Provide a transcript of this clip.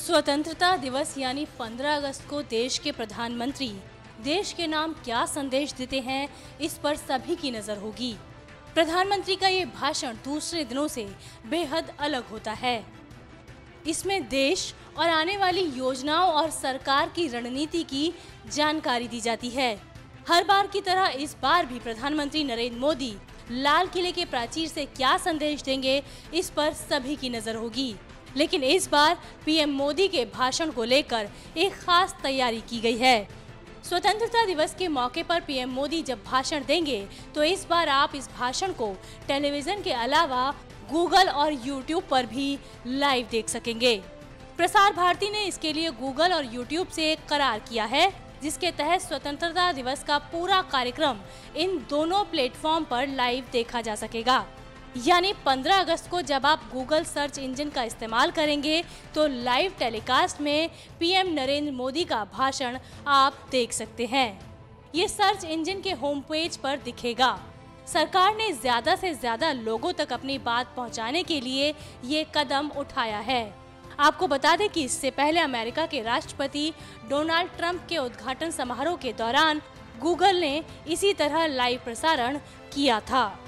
स्वतंत्रता दिवस यानी 15 अगस्त को देश के प्रधानमंत्री देश के नाम क्या संदेश देते हैं, इस पर सभी की नजर होगी। प्रधानमंत्री का ये भाषण दूसरे दिनों से बेहद अलग होता है। इसमें देश और आने वाली योजनाओं और सरकार की रणनीति की जानकारी दी जाती है। हर बार की तरह इस बार भी प्रधानमंत्री नरेंद्र मोदी लाल किले के प्राचीर से क्या संदेश देंगे, इस पर सभी की नजर होगी। लेकिन इस बार पीएम मोदी के भाषण को लेकर एक खास तैयारी की गई है। स्वतंत्रता दिवस के मौके पर पीएम मोदी जब भाषण देंगे तो इस बार आप इस भाषण को टेलीविजन के अलावा गूगल और यूट्यूब पर भी लाइव देख सकेंगे। प्रसार भारती ने इसके लिए गूगल और यूट्यूब से एक करार किया है, जिसके तहत स्वतंत्रता दिवस का पूरा कार्यक्रम इन दोनों प्लेटफॉर्म पर लाइव देखा जा सकेगा। यानी 15 अगस्त को जब आप गूगल सर्च इंजन का इस्तेमाल करेंगे तो लाइव टेलीकास्ट में पीएम नरेंद्र मोदी का भाषण आप देख सकते हैं। ये सर्च इंजन के होम पेज पर दिखेगा। सरकार ने ज्यादा से ज्यादा लोगों तक अपनी बात पहुंचाने के लिए ये कदम उठाया है। आपको बता दें कि इससे पहले अमेरिका के राष्ट्रपति डोनाल्ड ट्रंप के उद्घाटन समारोह के दौरान गूगल ने इसी तरह लाइव प्रसारण किया था।